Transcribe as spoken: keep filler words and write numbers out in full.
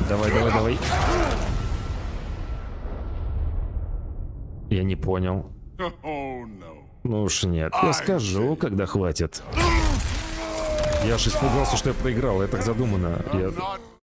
Давай, давай, давай. Я не понял. Ну уж нет, я скажу, когда хватит. Я аж испугался, что я проиграл, я так задумано. Я...